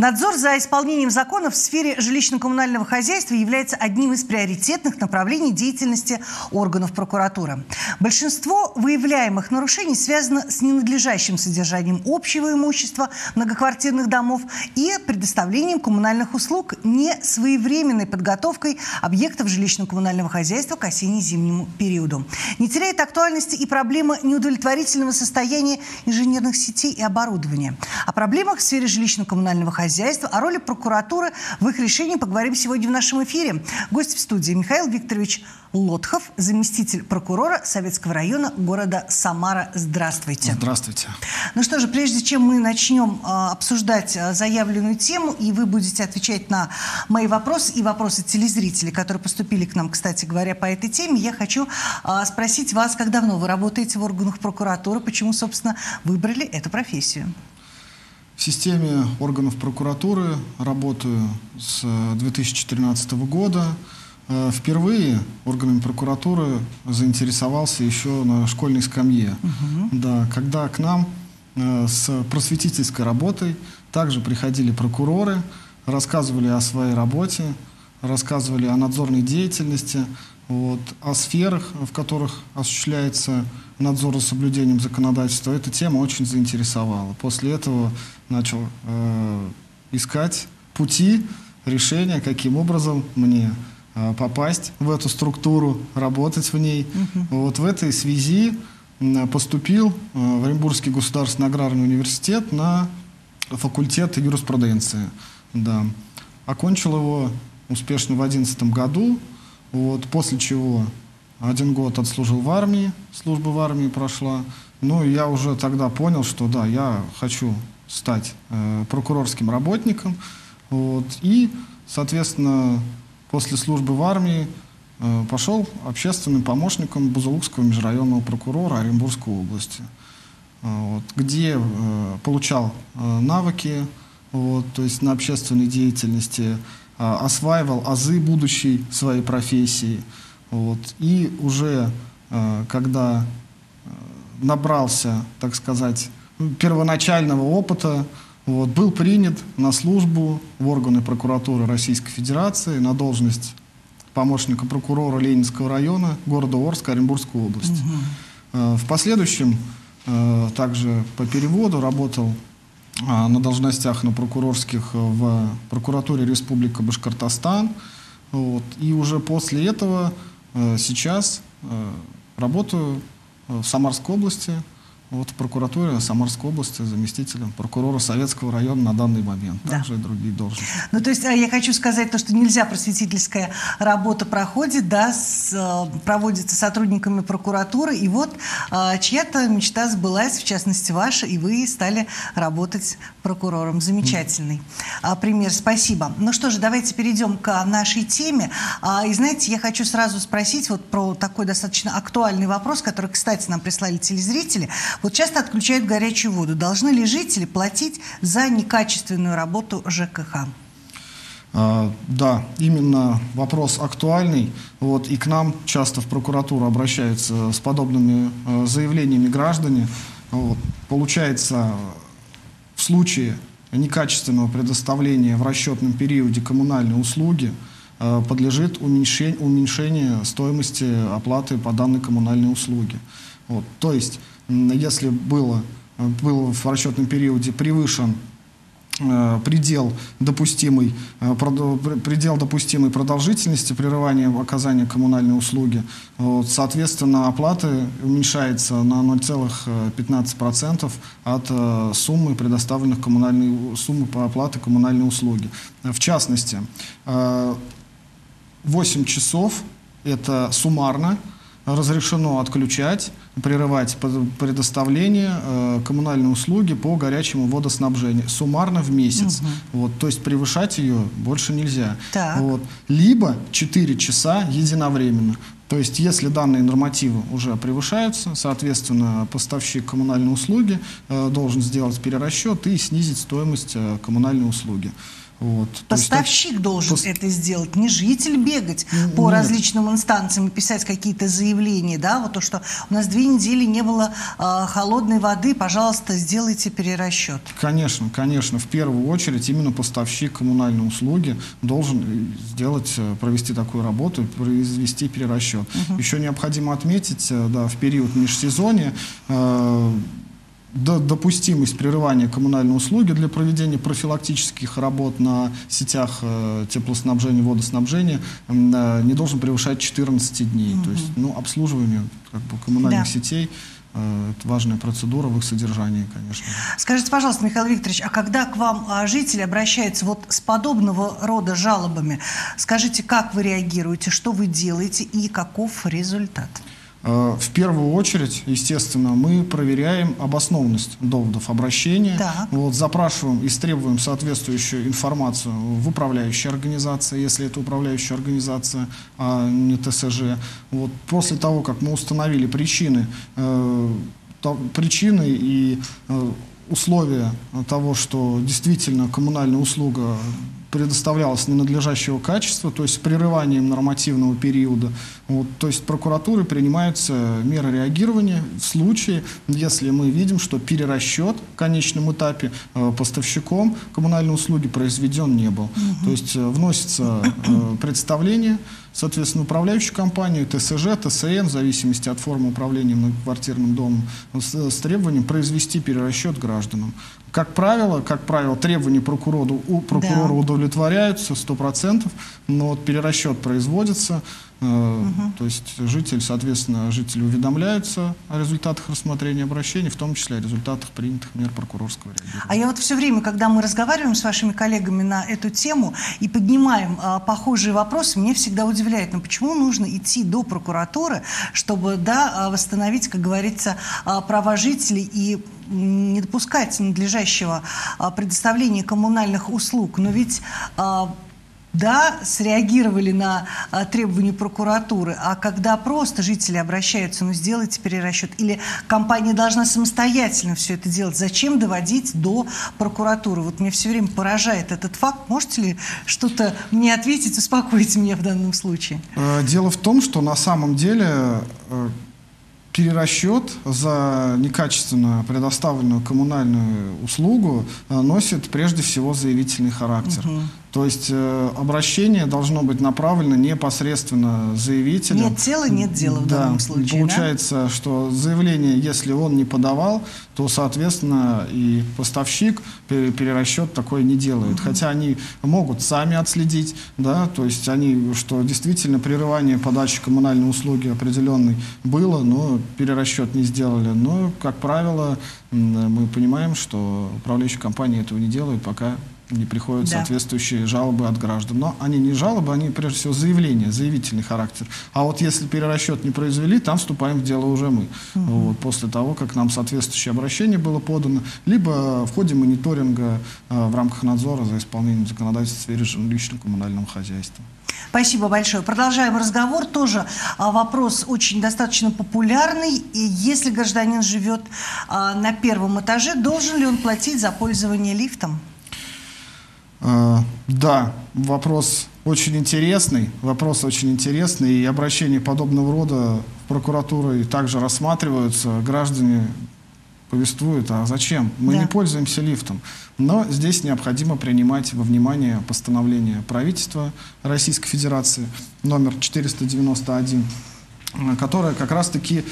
Надзор за исполнением законов в сфере жилищно-коммунального хозяйства является одним из приоритетных направлений деятельности органов прокуратуры. Большинство выявляемых нарушений связано с ненадлежащим содержанием общего имущества многоквартирных домов и предоставлением коммунальных услуг, несвоевременной подготовкой объектов жилищно-коммунального хозяйства к осенне-зимнему периоду. Не теряет актуальности и проблема неудовлетворительного состояния инженерных сетей и оборудования. О проблемах в сфере жилищно-коммунального хозяйства, о роли прокуратуры в их решении поговорим сегодня в нашем эфире. Гость в студии Михаил Викторович Лотхов, заместитель прокурора Советского района города Самара. Здравствуйте. Здравствуйте. Ну что же, прежде чем мы начнем обсуждать заявленную тему, и вы будете отвечать на мои вопросы и вопросы телезрителей, которые поступили к нам, кстати говоря, по этой теме, я хочу спросить вас, как давно вы работаете в органах прокуратуры, почему, собственно, выбрали эту профессию? В системе органов прокуратуры работаю с 2014 года. Впервые органами прокуратуры заинтересовался еще на школьной скамье. Да, когда к нам с просветительской работой также приходили прокуроры, рассказывали о своей работе, рассказывали о надзорной деятельности, о сферах, в которых осуществляется надзор за соблюдением законодательства. Эта тема очень заинтересовала. После этого начал искать пути, решения, каким образом мне попасть в эту структуру, работать в ней. В этой связи поступил в Оренбургский государственный аграрный университет на факультет юриспруденции. Да. Окончил его успешно в 2011 году. После чего 1 год отслужил в армии, служба в армии прошла. Ну, я уже тогда понял, что да, я хочу стать прокурорским работником. И, соответственно, после службы в армии пошел общественным помощником Бузулукского межрайонного прокурора Оренбургской области, где получал навыки, то есть на общественной деятельности, осваивал азы будущей своей профессии. И уже когда набрался, так сказать, первоначального опыта, был принят на службу в органы прокуратуры Российской Федерации на должность помощника прокурора Ленинского района города Орска Оренбургской области. В последующем также по переводу работал на должностях на прокурорских в прокуратуре Республики Башкортостан. И уже после этого сейчас работаю в Самарской области, в прокуратуре Самарской области заместителем прокурора Советского района на данный момент. Да. Также и другие должности. Ну, то есть я хочу сказать то, что нельзя, просветительская работа проходит, да, проводится сотрудниками прокуратуры, и чья-то мечта сбылась, в частности ваша, и вы стали работать прокурором. Замечательный пример, спасибо. Ну что же, давайте перейдем к нашей теме. И знаете, я хочу сразу спросить про такой достаточно актуальный вопрос, который, кстати, нам прислали телезрители. Часто отключают горячую воду. Должны ли жители платить за некачественную работу ЖКХ? Да, именно вопрос актуальный. И к нам часто в прокуратуру обращаются с подобными заявлениями граждане. Получается, в случае некачественного предоставления в расчетном периоде коммунальной услуги подлежит уменьшению стоимости оплаты по данной коммунальной услуге. То есть, если был в расчетном периоде превышен предел допустимой продолжительности прерывания оказания коммунальной услуги, соответственно, оплата уменьшается на 0,15% от суммы предоставленных суммы по оплате коммунальной услуги. В частности, 8 часов это суммарно разрешено отключать, прерывать предоставление коммунальной услуги по горячему водоснабжению суммарно в месяц. То есть превышать ее больше нельзя. Либо 4 часа единовременно. То есть если данные нормативы уже превышаются, соответственно, поставщик коммунальной услуги должен сделать перерасчет и снизить стоимость коммунальной услуги. Вот. Поставщик должен это сделать, не житель бегать по различным инстанциям и писать какие-то заявления, да, вот то, что у нас 2 недели не было холодной воды, пожалуйста, сделайте перерасчет. Конечно, конечно, в первую очередь именно поставщик коммунальной услуги должен провести такую работу, произвести перерасчет. Еще необходимо отметить, да, в период межсезонья допустимость прерывания коммунальной услуги для проведения профилактических работ на сетях теплоснабжения, водоснабжения не должен превышать 14 дней. То есть, обслуживание коммунальных сетей – это важная процедура в их содержании, конечно. Скажите, пожалуйста, Михаил Викторович, а когда к вам жители обращаются вот с подобного рода жалобами, скажите, как вы реагируете, что вы делаете и каков результат? В первую очередь, естественно, мы проверяем обоснованность доводов обращения, запрашиваем, истребуем соответствующую информацию в управляющей организации, если это управляющая организация, а не ТСЖ. После того, как мы установили причины и условия того, что действительно коммунальная услуга предоставлялась ненадлежащего качества, то есть с прерыванием нормативного периода. То есть прокуратурой принимаются меры реагирования в случае, если мы видим, что перерасчет в конечном этапе поставщиком коммунальной услуги произведен не был. То есть вносится представление, соответственно, управляющую компанию, ТСЖ, ТСН, в зависимости от формы управления многоквартирным домом, с требованием произвести перерасчет гражданам. Как правило, требования прокурора удовлетворяются 100%, но перерасчет производится, то есть жители уведомляются о результатах рассмотрения обращений, в том числе о результатах принятых мер прокурорского реагирования. А я все время, когда мы разговариваем с вашими коллегами на эту тему и поднимаем похожие вопросы, меня всегда удивляет, почему нужно идти до прокуратуры, чтобы восстановить, как говорится, права жителей и не допускать надлежащего предоставления коммунальных услуг. Но ведь среагировали на требования прокуратуры, а когда просто жители обращаются, сделайте перерасчет, или компания должна самостоятельно все это делать, зачем доводить до прокуратуры? Меня все время поражает этот факт. Можете ли что-то мне ответить, успокоить меня в данном случае? Дело в том, что на самом деле перерасчет за некачественно предоставленную коммунальную услугу носит прежде всего заявительный характер. То есть обращение должно быть направлено непосредственно заявителю. Нет тела, нет дела в данном случае. Получается, что заявление, если он не подавал, то, соответственно, и поставщик перерасчет такой не делает. Хотя они могут сами отследить, то есть что действительно прерывание подачи коммунальной услуги определенной было, но перерасчет не сделали. Но, как правило, мы понимаем, что управляющие компании этого не делают, пока не приходят соответствующие жалобы от граждан. Но они не жалобы, они прежде всего заявления, заявительный характер. А если перерасчет не произвели, там вступаем в дело уже мы. После того, как нам соответствующее обращение было подано, либо в ходе мониторинга в рамках надзора за исполнением законодательства в сфере жилищно-коммунального хозяйства. Спасибо большое. Продолжаем разговор. Тоже вопрос очень достаточно популярный. И если гражданин живет на 1-м этаже, должен ли он платить за пользование лифтом? Да, вопрос очень интересный, и обращения подобного рода в прокуратуру также рассматриваются. Граждане повествуют, а зачем? Мы не пользуемся лифтом. Но здесь необходимо принимать во внимание постановление правительства Российской Федерации номер 491, которое как раз-таки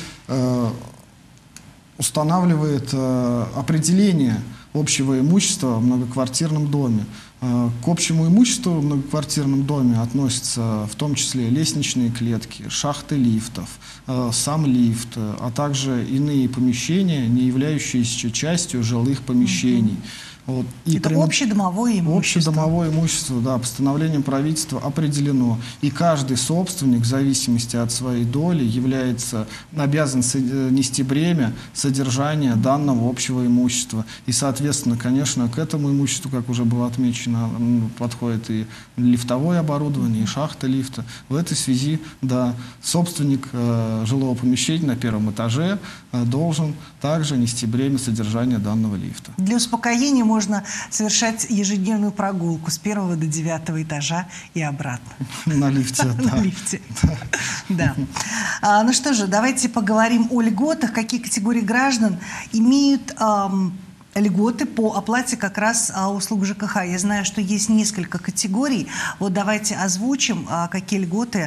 устанавливает определение общего имущества в многоквартирном доме. К общему имуществу в многоквартирном доме относятся в том числе лестничные клетки, шахты лифтов, сам лифт, а также иные помещения, не являющиеся частью жилых помещений. Это общедомовое имущество. Общедомовое имущество, постановлением правительства определено. И каждый собственник, в зависимости от своей доли, обязан нести бремя содержания данного общего имущества. И, соответственно, конечно, к этому имуществу, как уже было отмечено, подходит и лифтовое оборудование, и шахта лифта. В этой связи, собственник жилого помещения на 1-м этаже должен также нести бремя содержания данного лифта. Для успокоения можно совершать ежедневную прогулку с 1 до 9 этажа и обратно. На лифте, да. На лифте, да. Ну что же, давайте поговорим о льготах. Какие категории граждан имеют льготы по оплате как раз услуг ЖКХ? Я знаю, что есть несколько категорий. Вот давайте озвучим, какие льготы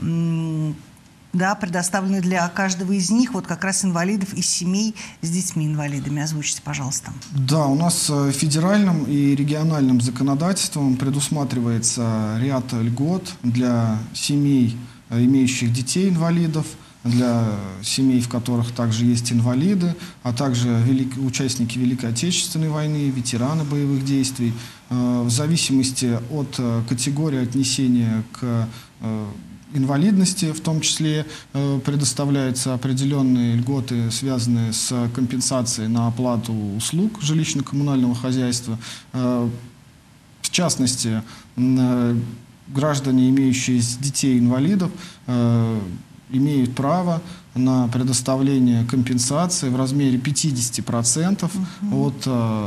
предоставлены для каждого из них, вот как раз инвалидов и семей с детьми-инвалидами. Озвучьте, пожалуйста. Да, у нас федеральным и региональным законодательством предусматривается ряд льгот для семей, имеющих детей-инвалидов, для семей, в которых также есть инвалиды, а также участники Великой Отечественной войны, ветераны боевых действий. В зависимости от категории отнесения к инвалидности, в том числе предоставляются определенные льготы, связанные с компенсацией на оплату услуг жилищно-коммунального хозяйства. В частности, граждане, имеющие детей-инвалидов, имеют право на предоставление компенсации в размере 50% от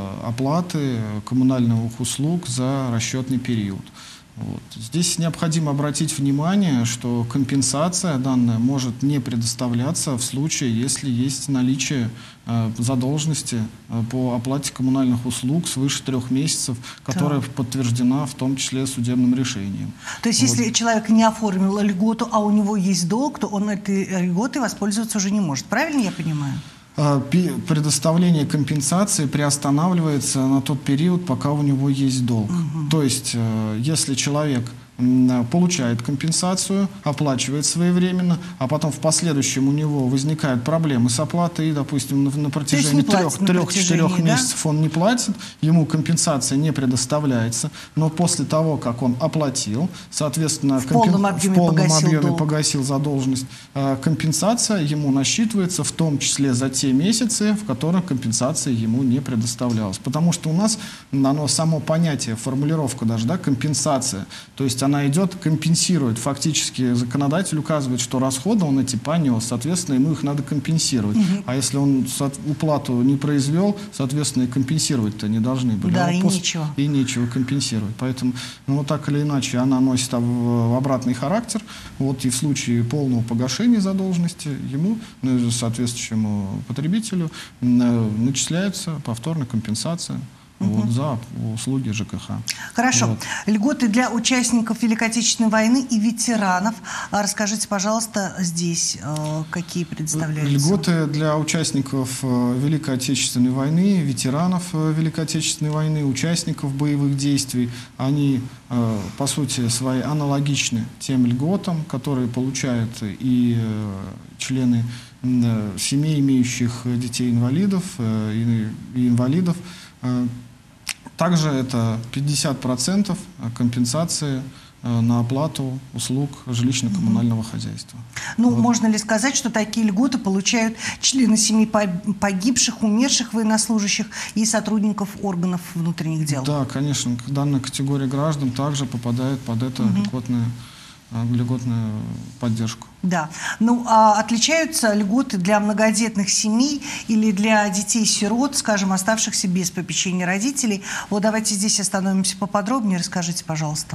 оплаты коммунальных услуг за расчетный период. Вот. Здесь необходимо обратить внимание, что компенсация данная может не предоставляться в случае, если есть наличие задолженности по оплате коммунальных услуг свыше 3 месяцев, которая подтверждена в том числе судебным решением. То есть, если человек не оформил льготу, а у него есть долг, то он этой льготой воспользоваться уже не может. Правильно я понимаю? Предоставление компенсации приостанавливается на тот период, пока у него есть долг. То есть, если человек получает компенсацию, оплачивает своевременно, а потом в последующем у него возникают проблемы с оплатой, и, допустим, на протяжении 3-4 месяцев он не платит, ему компенсация не предоставляется, но после того, как он оплатил, соответственно, в полном объеме погасил задолженность, компенсация ему насчитывается в том числе за те месяцы, в которых компенсация ему не предоставлялась. Потому что у нас само понятие, формулировка даже, компенсация, то есть она идет, компенсирует. Фактически законодатель указывает, что расходы он эти понес, соответственно, ему их надо компенсировать. А если он уплату не произвел, соответственно, и компенсировать-то не должны были. Да, нечего. И нечего компенсировать. Поэтому, так или иначе, она носит обратный характер. Вот и в случае полного погашения задолженности ему, соответствующему потребителю, начисляется повторная компенсация. За услуги ЖКХ. Хорошо. Льготы для участников Великой Отечественной войны и ветеранов. Расскажите, пожалуйста, здесь какие предоставляются? Льготы для участников Великой Отечественной войны, ветеранов Великой Отечественной войны, участников боевых действий, они, по сути своей, аналогичны тем льготам, которые получают и члены семей, имеющих детей-инвалидов и инвалидов. Также это 50% компенсации на оплату услуг жилищно-коммунального хозяйства. Можно ли сказать, что такие льготы получают члены семей погибших, умерших военнослужащих и сотрудников органов внутренних дел? Да, конечно. Данная категория граждан также попадает под эту льготную поддержку. Да. Отличаются льготы для многодетных семей или для детей-сирот, скажем, оставшихся без попечения родителей? Вот давайте здесь остановимся поподробнее. Расскажите, пожалуйста.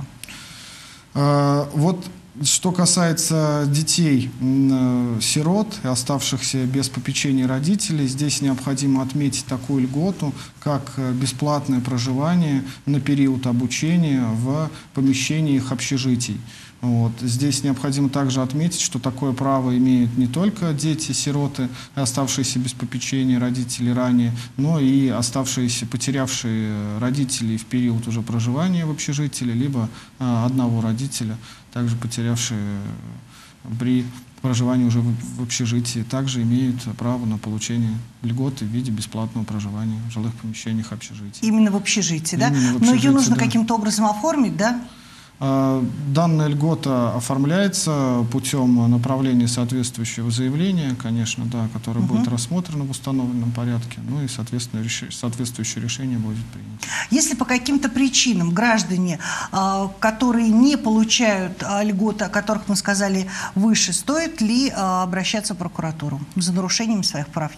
Что касается детей-сирот, оставшихся без попечения родителей, здесь необходимо отметить такую льготу, как бесплатное проживание на период обучения в помещениях общежитий. Здесь необходимо также отметить, что такое право имеют не только дети-сироты, оставшиеся без попечения родителей ранее, но и оставшиеся, потерявшие родителей в период уже проживания в общежитии, либо одного родителя, также потерявшие при проживании уже в общежитии, также имеют право на получение льготы в виде бесплатного проживания в жилых помещениях общежития. Именно в общежитии, да? Но ее нужно каким-то образом оформить, да? Данная льгота оформляется путем направления соответствующего заявления, конечно, да, которое будет рассмотрено в установленном порядке, ну и, соответственно, соответствующее решение будет принято. Если по каким-то причинам граждане, которые не получают льготы, о которых мы сказали выше, стоит ли обращаться в прокуратуру за нарушением своих прав?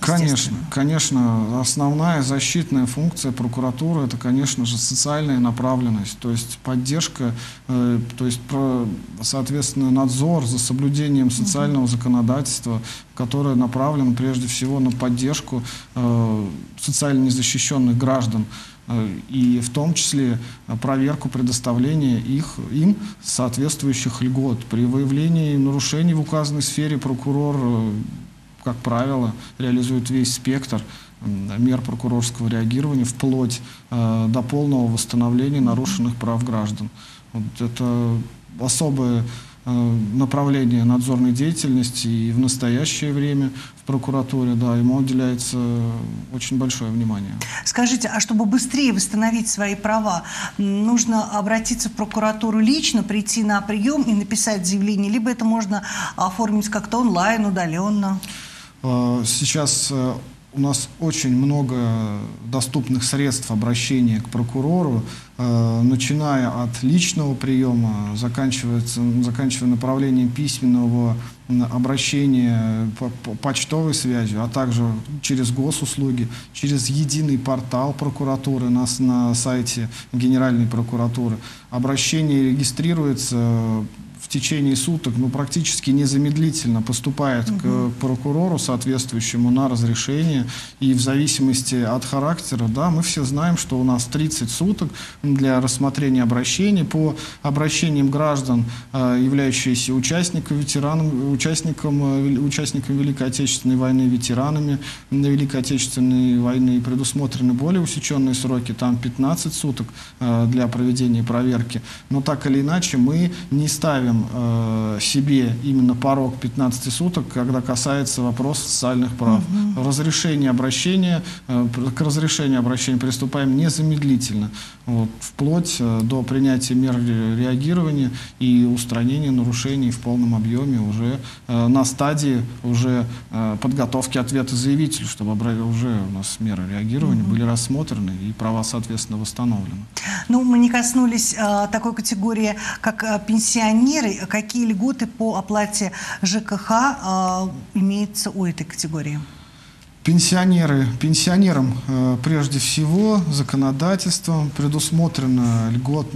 Конечно. Основная защитная функция прокуратуры — это, конечно же, социальная направленность, то есть поддержка, то есть, соответственно, надзор за соблюдением социального законодательства, которое направлено прежде всего на поддержку социально незащищенных граждан, и в том числе проверку предоставления им соответствующих льгот. При выявлении нарушений в указанной сфере прокурор, как правило, реализует весь спектр мер прокурорского реагирования вплоть до полного восстановления нарушенных прав граждан. Вот это особое направление надзорной деятельности, и в настоящее время в прокуратуре, да, ему уделяется очень большое внимание. Скажите, а чтобы быстрее восстановить свои права, нужно обратиться в прокуратуру лично, прийти на прием и написать заявление, либо это можно оформить как-то онлайн, удаленно? Сейчас у нас очень много доступных средств обращения к прокурору, начиная от личного приема, заканчивая направлением письменного обращения почтовой связью, а также через госуслуги, через единый портал прокуратуры на сайте Генеральной прокуратуры. Обращение регистрируется в течение суток, практически незамедлительно поступает к прокурору соответствующему на разрешение. И в зависимости от характера, да, мы все знаем, что у нас 30 суток для рассмотрения обращений. По обращениям граждан, являющиеся участниками Великой Отечественной войны, ветеранами Великой Отечественной войны, предусмотрены более усеченные сроки, там 15 суток для проведения проверки. Но так или иначе мы не ставим себе именно порог 15 суток, когда касается вопроса социальных прав. К разрешению обращения приступаем незамедлительно, вплоть до принятия мер реагирования и устранения нарушений в полном объеме уже на стадии подготовки ответа заявителю, чтобы уже у нас меры реагирования были рассмотрены и права, соответственно, восстановлены. Мы не коснулись такой категории, как пенсионеры. Какие льготы по оплате ЖКХ имеются у этой категории? Пенсионерам прежде всего законодательством предусмотрена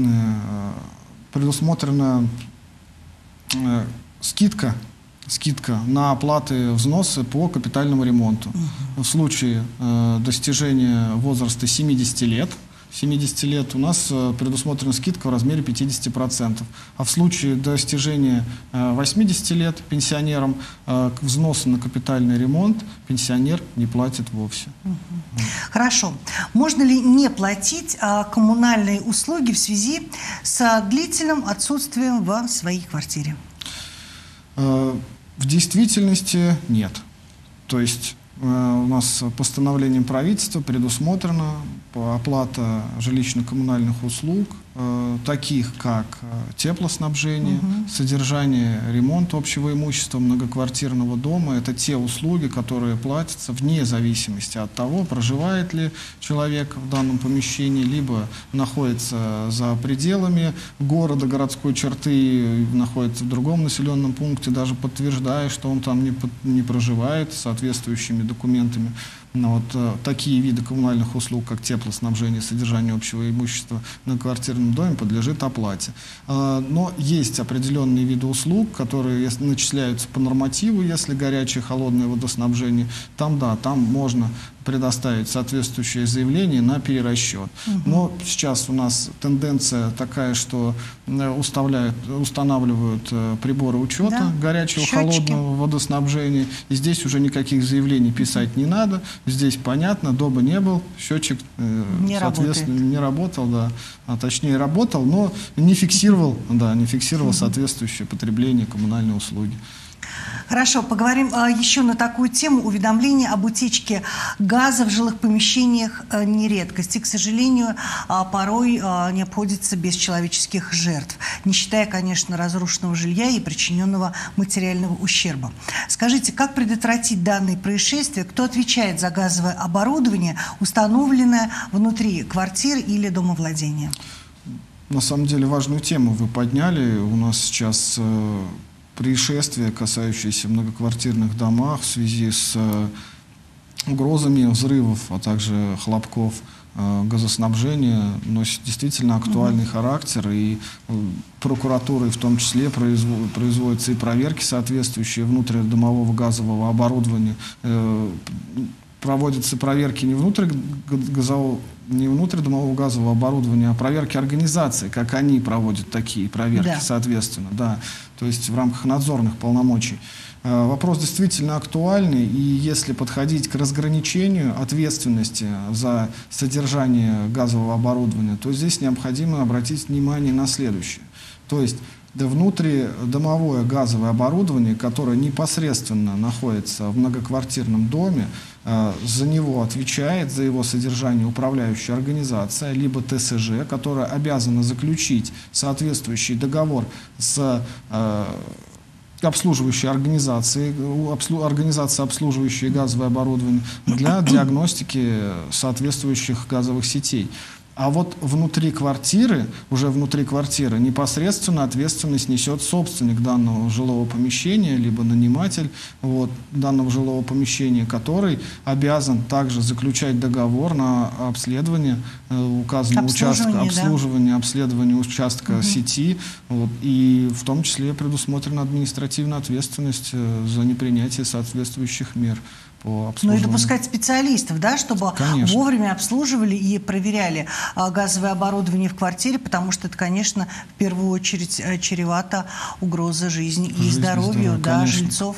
скидка на оплаты взносы по капитальному ремонту. В случае достижения возраста 70 лет у нас предусмотрена скидка в размере 50%. А в случае достижения 80 лет пенсионерам взносы на капитальный ремонт пенсионер не платит вовсе. Хорошо. Можно ли не платить коммунальные услуги в связи с длительным отсутствием в своей квартире? В действительности нет. То есть у нас постановлением правительства предусмотрена оплата жилищно-коммунальных услуг, таких как теплоснабжение, содержание, ремонт общего имущества многоквартирного дома. Это те услуги, которые платятся вне зависимости от того, проживает ли человек в данном помещении, либо находится за пределами города, городской черты, находится в другом населенном пункте, даже подтверждая, что он там не проживает, соответствующими документами. Такие виды коммунальных услуг, как теплоснабжение, содержание общего имущества на квартирном доме, подлежит оплате. Но есть определенные виды услуг, которые начисляются по нормативу, если горячее, холодное водоснабжение. Там можно предоставить соответствующее заявление на перерасчет. Но сейчас у нас тенденция такая, что устанавливают приборы учета горячего, холодного водоснабжения. И здесь уже никаких заявлений писать не надо. Здесь понятно, дома не был, счетчик, соответственно, не работал, да, точнее работал, но не фиксировал соответствующее потребление коммунальной услуги. Хорошо, поговорим еще на такую тему. Уведомления об утечке газа в жилых помещениях не редкость. И, к сожалению, порой не обходится без человеческих жертв. Не считая, конечно, разрушенного жилья и причиненного материального ущерба. Скажите, как предотвратить данные происшествия? Кто отвечает за газовое оборудование, установленное внутри квартир или домовладения? На самом деле важную тему вы подняли. У нас сейчас происшествия, касающиеся многоквартирных домов в связи с угрозами взрывов, а также хлопков газоснабжения, носит действительно актуальный характер, и прокуратурой в том числе производятся и проверки, соответствующие внутридомового газового оборудования. Проводятся проверки не внутридомового газового оборудования, а проверки организаций, как они проводят такие проверки, соответственно, да, то есть в рамках надзорных полномочий. Вопрос действительно актуальный, и если подходить к разграничению ответственности за содержание газового оборудования, то здесь необходимо обратить внимание на следующее. То есть внутридомовое газовое оборудование, которое непосредственно находится в многоквартирном доме, за него отвечает, за его содержание управляющая организация, либо ТСЖ, которая обязана заключить соответствующий договор с обслуживающей организацией, обслуживающей газовое оборудование, для диагностики соответствующих газовых сетей. А вот внутри квартиры, уже внутри квартиры, непосредственно ответственность несет собственник данного жилого помещения, либо наниматель данного жилого помещения, который обязан также заключать договор на обследование указанного участка, обследование участка сети, и в том числе предусмотрена административная ответственность за непринятие соответствующих мер. Ну и допускать специалистов, да, чтобы вовремя обслуживали и проверяли газовое оборудование в квартире, потому что это, конечно, в первую очередь чревато угроза жизни и здоровью жильцов.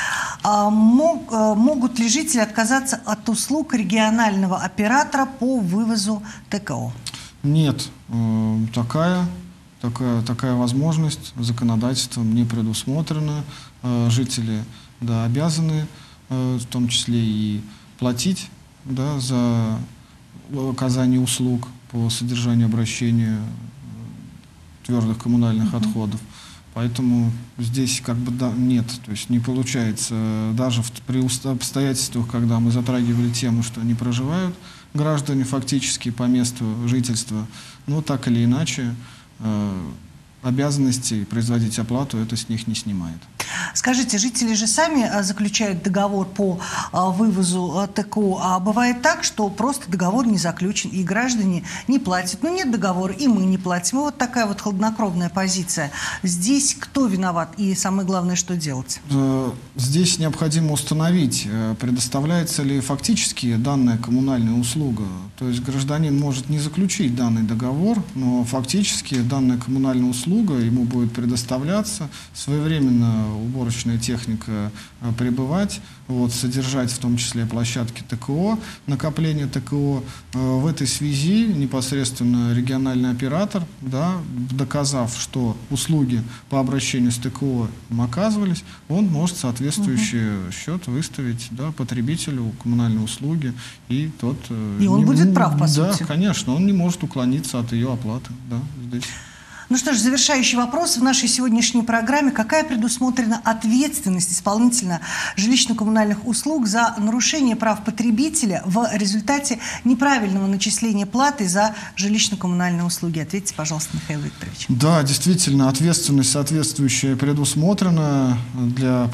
Могут ли жители отказаться от услуг регионального оператора по вывозу ТКО? Нет, такая возможность законодательством не предусмотрена. Жители обязаны в том числе и платить за оказание услуг по содержанию и обращению твердых коммунальных отходов. Поэтому здесь нет, то есть не получается, даже при обстоятельствах, когда мы затрагивали тему, что не проживают граждане фактически по месту жительства, но так или иначе обязанности производить оплату это с них не снимает. Скажите, жители же сами заключают договор по вывозу ТКО, а бывает так, что просто договор не заключен, и граждане не платят. Ну, нет договора, и мы не платим. Вот такая вот хладнокровная позиция. Здесь кто виноват? И самое главное, что делать? Здесь необходимо установить, предоставляется ли фактически данная коммунальная услуга. То есть гражданин может не заключить данный договор, но фактически данная коммунальная услуга ему будет предоставляться, своевременно уборочная техника прибывать, содержать в том числе площадки ТКО, накопление ТКО. В этой связи непосредственно региональный оператор, доказав, что услуги по обращению с ТКО оказывались, он может соответствующий счет выставить потребителю коммунальной услуги, и тот... И он будет прав, по сути. Да, конечно, он не может уклониться от ее оплаты. Здесь. Ну что ж, завершающий вопрос в нашей сегодняшней программе. Какая предусмотрена ответственность исполнителя жилищно-коммунальных услуг за нарушение прав потребителя в результате неправильного начисления платы за жилищно-коммунальные услуги? Ответьте, пожалуйста, Михаил Викторович. Да, действительно, ответственность соответствующая предусмотрена для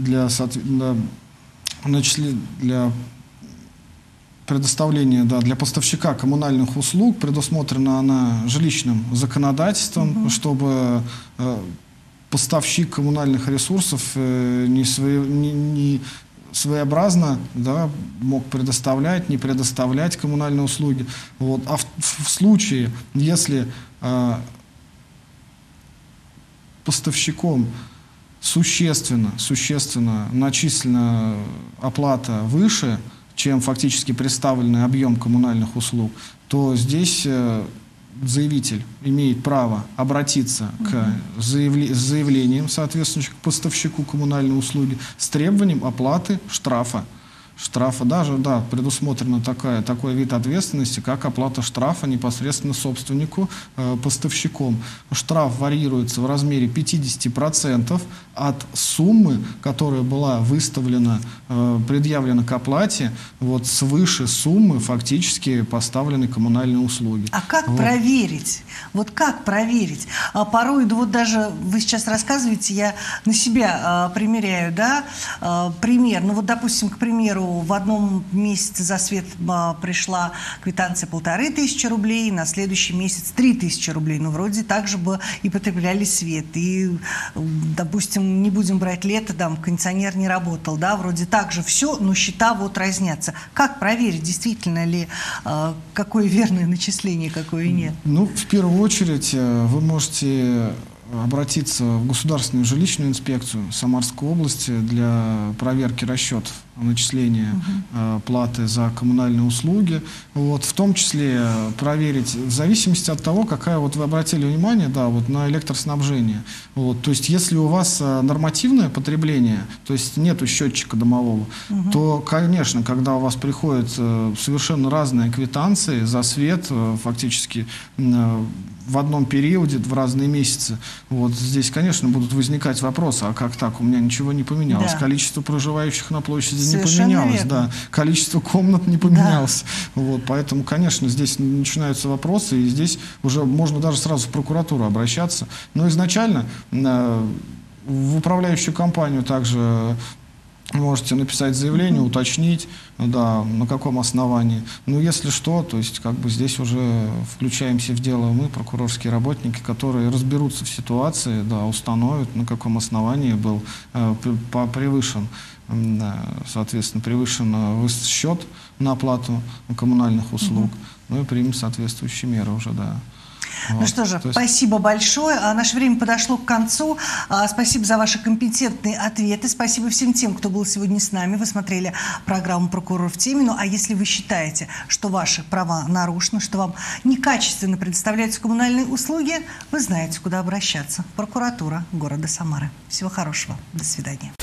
предоставления для поставщика коммунальных услуг. Предусмотрена она жилищным законодательством, чтобы поставщик коммунальных ресурсов не своеобразно мог предоставлять, не предоставлять коммунальные услуги. А в случае, если поставщиком существенно начислена оплата выше, чем фактически представленный объем коммунальных услуг, то здесь заявитель имеет право обратиться с заявлением, соответственно, к поставщику коммунальной услуги с требованием оплаты штрафа. Даже, да, предусмотрено такой вид ответственности, как оплата штрафа непосредственно собственнику, поставщиком. Штраф варьируется в размере 50% от суммы, которая была выставлена, предъявлена к оплате, вот свыше суммы фактически поставленной коммунальной услуги. А как проверить? Вот как проверить? Порой, да вот даже вы сейчас рассказываете, я на себя примеряю, да, пример. Ну вот, допустим, к примеру, в одном месяце за свет пришла квитанция 1500 рублей, на следующий месяц 3000 рублей. Ну, вроде так же бы и потребляли свет. И, допустим, не будем брать лето, там, кондиционер не работал, да, вроде так же все, но счета вот разнятся. Как проверить, действительно ли, какое верное начисление, какое нет? Ну, в первую очередь, вы можете обратиться в Государственную жилищную инспекцию Самарской области для проверки расчетов начисления платы за коммунальные услуги. Вот, в том числе проверить, в зависимости от того, какая, вот вы обратили внимание, да, вот на электроснабжение. Вот, то есть, если у вас нормативное потребление, то есть нету счетчика домового, то, конечно, когда у вас приходят совершенно разные квитанции за свет, фактически в одном периоде, в разные месяцы, вот здесь, конечно, будут возникать вопросы, а как так, у меня ничего не поменялось, да. Количество проживающих на площади Совершенно не поменялось, верно. да, количество комнат не поменялось, да. Вот, поэтому, конечно, здесь начинаются вопросы, и здесь уже можно даже сразу в прокуратуру обращаться, но изначально в управляющую компанию также можете написать заявление, уточнить, да, на каком основании. Но если что, то есть как бы здесь уже включаемся в дело мы, прокурорские работники, которые разберутся в ситуации, да, установят, на каком основании был превышен, соответственно, превышен счет на оплату коммунальных услуг, ну и примем соответствующие меры уже, да. Ну что же, спасибо большое. Наше время подошло к концу. Спасибо за ваши компетентные ответы. Спасибо всем тем, кто был сегодня с нами. Вы смотрели программу «Прокурор в теме». Ну а если вы считаете, что ваши права нарушены, что вам некачественно предоставляются коммунальные услуги, вы знаете, куда обращаться. Прокуратура города Самары. Всего хорошего. До свидания.